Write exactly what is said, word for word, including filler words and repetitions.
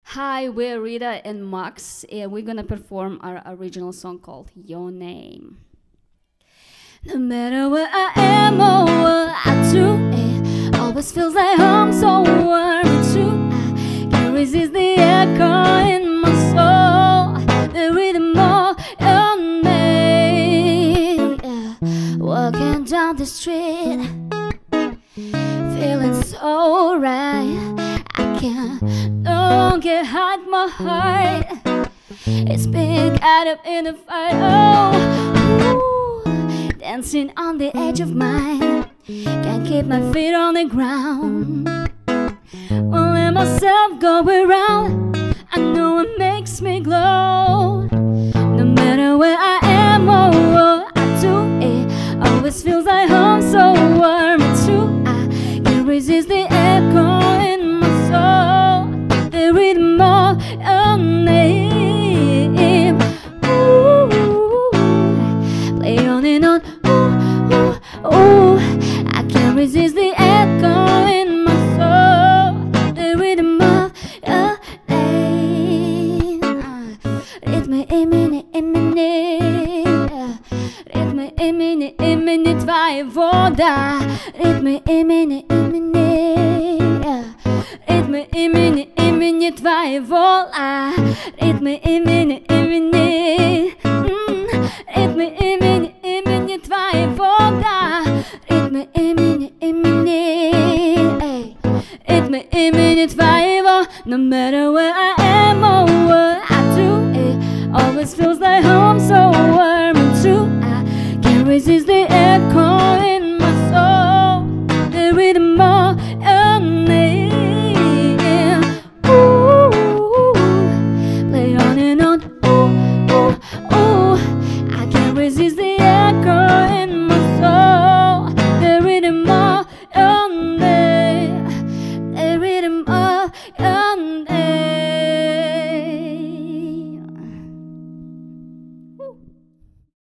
Hi, we're Rita and Max, and we're gonna perform our original song called Your Name. No matter where I am or what I do, it always feels like home, so warm and true. I can't resist the echo in my soul, the rhythm of your name. Yeah. Walking down the street, feeling so right. I can't no longer hide my heart. It's being caught up in a fight. Oh, ooh, dancing on the edge of mine. Can't keep my feet on the ground. Won't let myself go around. I know it makes me glow. No matter where I am or what I do, it always feels like home, so warm and true. I can't resist the echo in my soul, the rhythm of your name. Ooh, play on and on. Ooh, ooh, ooh. I can't resist the echo in my soul, the rhythm of your name. Rytmy imeni, imeni, rytmy imeni, imeni twojego woda. Rytmy imeni, imeni, rytmy imeni, imeni twojego wola. Rytmy imeni, imeni, rytmy imeni, imeni twojego woda. Rytmy imeni, imeni, rytmy imeni twojego. No matter where I am or what I do, it always feels like home, so warm and true. I can't resist the